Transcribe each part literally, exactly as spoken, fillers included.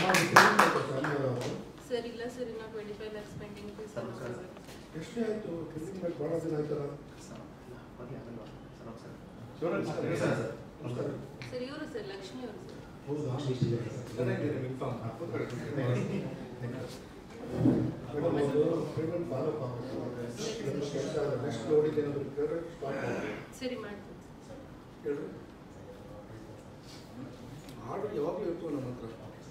Sir ಇಲ್ಲ sir ಇನ್ನು twenty five lakhs pending ಇದೆ ಸರ್. ಎಷ್ಟು ಆಯಿತು ಕ್ಲಿನಿಕ್ ಮೇಲೆ ಭಾಳ ದಿನ ಆಯ್ತಲ್ಲ. ಸರ್ ಇವರು ಸರ್ ಲಕ್ಷ್ಮಿ ಅವರು ಸರ್. ಹೌದಾ ಪೇಮೆಂಟ್ ಫಾಲೋ ನೆಕ್ಸ್ಟ್ ಲೋಡಿಗೆ ಏನಾದರೂ ಸರಿ ಮಾಡ್ತೀನಿ ಹೇಳ್ರಿ. ಆರ್ಡರ್ ಯಾವಾಗಲೂ ಇರ್ತವೆ ನಮ್ಮ ಹತ್ರ.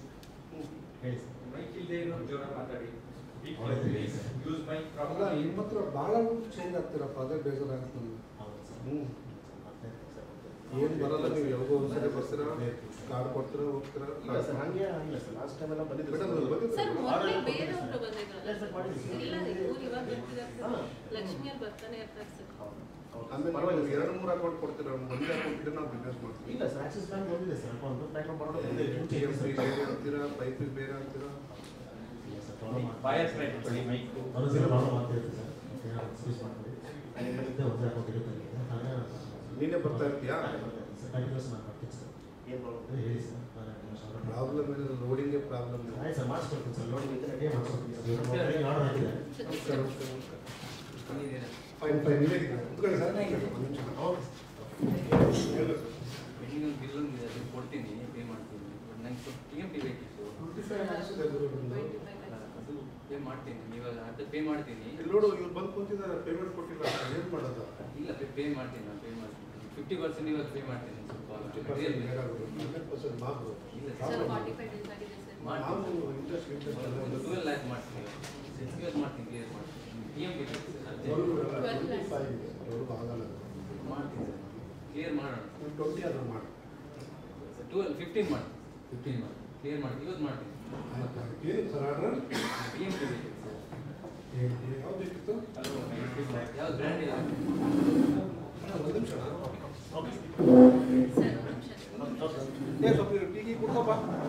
ಅಲ್ಲ ನಿಮ್ಮ ಹತ್ರ ಭಾಳ ಚೇಂಜ್ ಆಗ್ತೀರಪ್ಪ, ಅದೇ ಬೇಜಾರಾಗುತ್ತೆ ನಮಗೆ. ಹ್ಞೂ ಏನು ಬರಲ್ಲ, ನೀವು ಯಾವಾಗೋ ಒಂದ್ಸರಿ ಬರ್ತೀರಾ, ಕಾರ್ಡ್ ಕೊಡ್ತೀರಾ, ಹೋಗ್ತೀರಾ. ಹಂಗೆ ಇಲ್ಲ ಸರ್, ಲಾಸ್ಟ್ ಟೈಮ್ ಎಲ್ಲ ಬಂದಿದ್ರು ಸರ್. ಮೊನ್ನೆ ಬೇರೆಯವರು ಬಂದಿದ್ರಲ್ಲ ಇಲ್ಲ ಇವ್ರು ಇವಾಗ ಬರ್ತಿದ್ದಾರೆ, ಲಕ್ಷ್ಮಿ ಅವ್ರು ಬರ್ತಾನೆ ಇರ್ತಾರೆ ಸರ್. ಆಮೇಲೆ ಎರಡು ಮೂರು ಅಕೌಂಟ್ ಕೊಡ್ತೀರಾ, ಒಂದೇ ಅಕೌಂಟ್ ಇದ್ರೆ ನಾವು ಬಿಸ್ನೆಸ್ ಮಾಡ್ತೀವಿ. ಇಲ್ಲ ಸರ್, ಆಕ್ಸಿಸ್ ಬ್ಯಾಂಕ್ ಬಂದಿದೆ ಸರ್ ಅಕೌಂಟ್, ಬ್ಯಾಂಕ್ ಬರೋದು ಬೇರೆ ಅಂತೀರಾ, ಪೈಪಿಗೆ ಬೇರೆ ಅಂತೀರಾ. ನೀನೇ ಬರ್ತಾ ಇರ್ತೀಯಾ? ಪ್ರಾಬ್ಲಮ್ ಇಲ್ಲ, ಲೋಡಿಂಗೇ ಪ್ರಾಬ್ಲಮ್ ಇಲ್ಲ. ಸರ್ ಮಾಡಿಸ್ಕೊಡ್ತೀನಿ ಸರ್, ಲೋಡಿಂಗ್ ಇದ್ದರೆ ಫೈನ್ ಫೈನ್ ಇದೆ ಸರ್. ಬಿಲ್ ಕೊಡ್ತೀನಿ, ಪೇ ಮಾಡ್ತೀನಿ. ನಂಗೆ ಟಿ ಎಮ್ ಟಿ ಬೇಕಿತ್ತು, ಟ್ವೆಂಟಿ ಫೈವ್ ಅದು ಪೇ ಮಾಡ್ತೀನಿ. ಇವಾಗ ಅದು ಪೇ ಮಾಡ್ತೀನಿ. ನೋಡು ಇವ್ರು ಬಂದು ಕೂತಿದ್ದಾರೆ, ಪೇಮೆಂಟ್ ಕೊಟ್ಟಿಲ್ಲ, ಏನು ಮಾಡೋದು? ಇಲ್ಲ ಪೇ ಮಾಡ್ತೀನಿ, ನಾನು ಪೇ ಮಾಡ್ತೀನಿ. ಫಿಫ್ಟಿ ಪರ್ಸೆಂಟ್ ಇವಾಗ ಪೇ ಮಾಡ್ತೀನಿ. ಸ್ವಲ್ಪ ಹಂಡ್ರೆಡ್ ಪರ್ಸೆಂಟ್ ಮಾತ್ರ ಸರ್ ಫಾರ್ಟಿ ಫೈವ್ ಡೇಸ್ ಆಗಿದೆ ಸರ್. ನಾವು ಇಂಟ್ರೆಸ್ಟ್ ಇಂಟ್ರೆಸ್ಟ್ ಒಂದು ಟ್ವೆಲ್ ಲ್ಯಾಕ್ ಮಾಡ್ತೀನಿ, ಸಿಕ್ಸ್ ಇಯರ್ಸ್ ಮಾಡ್ತೀನಿ, ಕ್ಲಿಯರ್ ಮಾಡ್ತೀನಿ. T M T twenty five ಆಗಲ್ಲ ಮಾಡ್ತೀನಿ ಸರ್, ಕ್ಲಿಯರ್ ಮಾಡೋಣ. ಟ್ವೆಂಟಿ ಆದರೂ ಮಾಡಿ ಸರ್ ಟ್ವೆಲ್ ಫಿಫ್ಟೀನ್ ಮಾಡಿ ಫಿಫ್ಟೀನ್ ಮಾಡಿ ಕ್ಲಿಯರ್ ಮಾಡ್ತೀನಿ, ಇವತ್ತು ಮಾಡ್ತೀನಿ. ಏನು sir order? T M T ಬೇಕಿತ್ತು ಸರ್. ಯಾವ್ದು ಬೇಕಿತ್ತು? ಯಾವ್ದು ಬ್ರ್ಯಾಂಡ್ ಇಲ್ಲ? ಒಂದು ನಿಮಿಷ ಸರ್ ಒಂದು ನಿಮಿಷ ಏ ಸ್ವಲ್ಪ ಟೀಗಿ ಕೊಡ್ಕಪ್ಪ.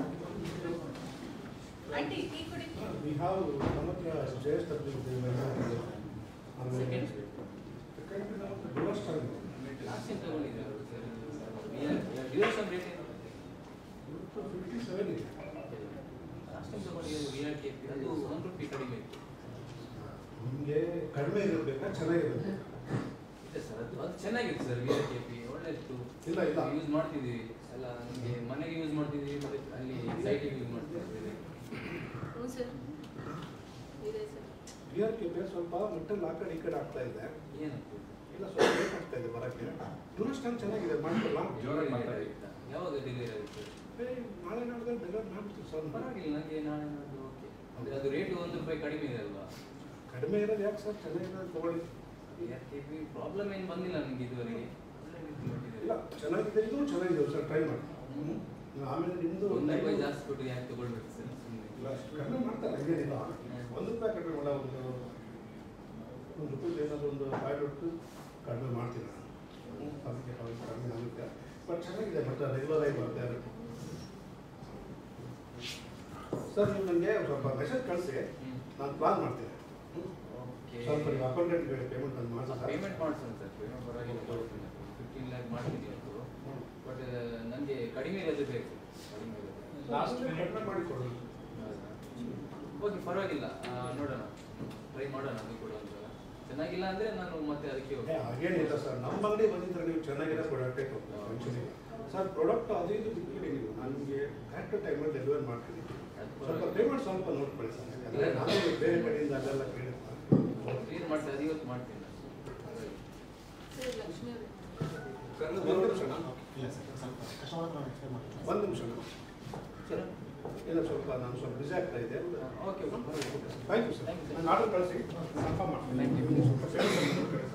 ಆಂಟಿ ಟೀ ಕುಡಿ. ವಿ ಹ್ಯಾವ್ ನಮ್ಮ ಹತ್ರ ಜೇಎಸ್ ತಪ್ಪಲಿದೆ. ಸೆಕೆಂಡ್ ಸೆಕೆಂಡ್ ನಮ್ಮ ಡಿವೋರ್ಸ್ ಆಗಿದೆ. ಲಾಸ್ಟ್ ಟೈಮ್ ತಗೊಂಡಿದ್ದಾರೆ ಸರ್, ಡಿವೋರ್ಸ್ ರೇಟ್ ಏನು? ಫಿಫ್ಟಿ ಸೆವೆನ್ ಇದೆ. ಲಾಸ್ಟ್ ಟೈಮ್ ತಗೊಂಡಿದ್ದಾರೆ ವಿ ಆರ್ ಕೆ ಪಿ, ಅದು ಒನ್ ರುಪಿ ಕಡಿಮೆ ಇತ್ತು. ನಿಮಗೆ ಕಡಿಮೆ ಇರಬೇಕಾ ಚೆನ್ನಾಗಿರುತ್ತೆ? ಇದೆ ಸರ್, ಅದು ಅದು ಚೆನ್ನಾಗಿತ್ತು sir. V R K P ಒಳ್ಳೆ ಇತ್ತು. ಇಲ್ಲ ಇಲ್ಲ ಯೂಸ್ ಮಾಡ್ತಿದ್ದೀವಿ ಎಲ್ಲ, ನಮಗೆ ಮನೆಗೆ ಯೂಸ್ ಮಾಡ್ತಿದ್ದೀವಿ, ಮತ್ತು ಅಲ್ಲಿ ಸೈಟಿಗೆ ಯೂಸ್ ಮಾಡ್ತಿದ್ದೀವಿ. ಹ್ಞೂ ಸರ್ ಇದೆ sir. V R K P ಸ್ವಲ್ಪ ಮೆಟ್ಟಲ್ಲಿ ಆ ಕಡೆ ಈ ಕಡೆ ಆಗ್ತಾ ಇದೆ. ಏನಾಗ್ತದೆ? ಇಲ್ಲ ಸ್ವಲ್ಪ ಲೇಟ್ ಆಗ್ತಾ ಇದೆ ಬರೋಕ್ಕೆ. ಡಿವೋರ್ಸ್ ಟೈಮ್ ಚೆನ್ನಾಗಿದೆ, ಮಾಡ್ಕೊಳ್ಳ. ಜೋರಾಗಿ ಮಾತಾಡಿದ್ದ. ಯಾವಾಗ ಡೆಲಿವರಿ ಆಗುತ್ತೆ? ನಾಳೆ ನಾಡ್ದು ಡೆಲಿವರಿ ಮಾಡ್ತೀವಿ ಸರ್. ಪರವಾಗಿಲ್ಲ, ನನಗೆ ನಾಳೆ ನಾಡ್ದು ಓಕೆ. ಅಂದರೆ ಅದು ರೇಟು ಒಂದು ರೂಪಾಯಿ ಕಡಿಮೆ ಇದೆ ಅಲ್ವಾ? ಕಡಿಮೆ ಇರೋದು ಯಾಕೆ ಸರ್? ಚೆನ್ನಾಗಿರೋದು ತೊಗೊಳ್ಳಿ. V R K P problem ಏನು ಬಂದಿಲ್ಲ ನನಗೆ ಇದುವರೆಗೆ. ಇಲ್ಲ ಚೆನ್ನಾಗಿದೆ, ಇದು ಚೆನ್ನಾಗಿದೆ ಸರ್, ಟ್ರೈ ಮಾಡಿ. ಹ್ಞೂ ಆಮೇಲೆ ನಿಮ್ಮದು ಒಂದು ರೂಪಾಯಿ ಜಾಸ್ತಿ ಕೊಟ್ಟು ಯಾಕೆ ತಗೊಳ್ಬೇಕು ಸರ್? ಇಲ್ಲ ಅಷ್ಟು ಕಡಿಮೆ ಮಾಡ್ತಾರೆ, ಇದೇನಿಲ್ಲ. ಒಂದು ರೂಪಾಯಿ ಕಡಿಮೆ ಮಾಡ, ಒಂದು ಒಂದು ರೂಪಾಯಿ ಏನಾದರೂ ಒಂದು ಫೈವ್ ರುಪೀಸ್ ಕಡಿಮೆ ಮಾಡ್ತೀನಿ ನಾನು. ಅದಕ್ಕೆ ಕಡಿಮೆ ಆಗುತ್ತೆ, ಬಟ್ ಚೆನ್ನಾಗಿದೆ. ಬಟ್ ರೆಗ್ಯುಲರ್ ಆಗಿ ಬರ್ತಾ ಇರುತ್ತೆ ಸರ್. ನೀವು ನನಗೆ ಸ್ವಲ್ಪ ಮೆಸೇಜ್ ಕಳಿಸಿ, ನಾನು ಪ್ಲಾನ್ ಮಾಡ್ತೀನಿ. ಸ್ವಲ್ಪ ನೀವು ಅಕೌಂಟೆಂಟ್ ಹೇಳಿ ಪೇಮೆಂಟ್ ನಾನು ಮಾಡ್ತೀನಿ ಸರ್. ಪೇಮೆಂಟ್ ಮಾಡ್ಸೋಣ ಸರ್, ಪೇಮೆಂಟ್ ಪರವಾಗಿಲ್ಲ ಮಾಡ್ತೀನಿ. ಫಿಫ್ಟೀನ್ ಲ್ಯಾಕ್ ಮಾಡ್ತೀನಿ ಅದು, ಬಟ್ ನನಗೆ ಕಡಿಮೆ ಇರೋದು ಬೇಕು. ಕಡಿಮೆ ಇರೋದು ಲಾಸ್ಟ್ ಕಡಿಮೆ ಮಾಡಿಕೊಡೋದು. ಓಕೆ ಪರವಾಗಿಲ್ಲ, ನೋಡೋಣ, ಟ್ರೈ ಮಾಡೋಣ. ಅದು ಕೂಡ ಒಂದು ಚೆನ್ನಾಗಿಲ್ಲ ಅಂದರೆ ನಾನು ಮತ್ತೆ ಅದಕ್ಕೆ ಹೋಗ್ತೀನಿ. ಹಾಗೇನಿಲ್ಲ ಸರ್, ನಮ್ಮ ಅಂಗಡಿ ಬಂದಿದ್ರೆ ನೀವು ಚೆನ್ನಾಗಿರೋ ಪ್ರಾಡಕ್ಟೇ ಕೊಡ್ತೀವಿ, ಟೆನ್ಷನ್ ಇಲ್ಲ ಸರ್. ಪ್ರಾಡಕ್ಟ್ ಅದು ಇದು ಬಿಟ್ಬಿಡಿ ನೀವು, ನಾನು ನಿಮಗೆ ಕರೆಕ್ಟ್ ಟೈಮಲ್ಲಿ ಡೆಲಿವರಿ ಮಾಡ್ತೀನಿ. ಸ್ವಲ್ಪ ಪೇಮೆಂಟ್ ಸ್ವಲ್ಪ ನೋಡ್ಕೊಳ್ಳಿ ಸರ್, ಯಾಕಂದರೆ ನಾನು ಬೇರೆ ಕಡೆಯಿಂದ ಅದೆಲ್ಲ ಕೇಳಿರ್ತಾರೆ. ಕ್ಲಿಯರ್ ಮಾಡ್ತೀನಿ, ಅದು ಇವತ್ತು ಮಾಡ್ತೀನಿ. ಸರ್ ಲಕ್ಷ್ಮಿ ಅವರು ಒಂದು ನಿಮಿಷ ಇಲ್ಲ ಸರ್, ಸ್ವಲ್ಪ ಕಸ್ಟಮರ್ ಹತ್ರ ಎಕ್ಸ್ಪ್ಲೇನ್ ಮಾಡ್ತೀನಿ. ಒಂದು ನಿಮಿಷ ಸರ್ ಇಲ್ಲ ಸ್ವಲ್ಪ ನಾನು ಸ್ವಲ್ಪ ಬಿಸಿ ಆಗ್ತಾ ಇದೆ. Okay okay thank you sir. ನಾನು ಆರ್ಡರ್ ಕಳಿಸಿ ಕನ್ಫರ್ಮ್ ಮಾಡ್ತೀನಿ.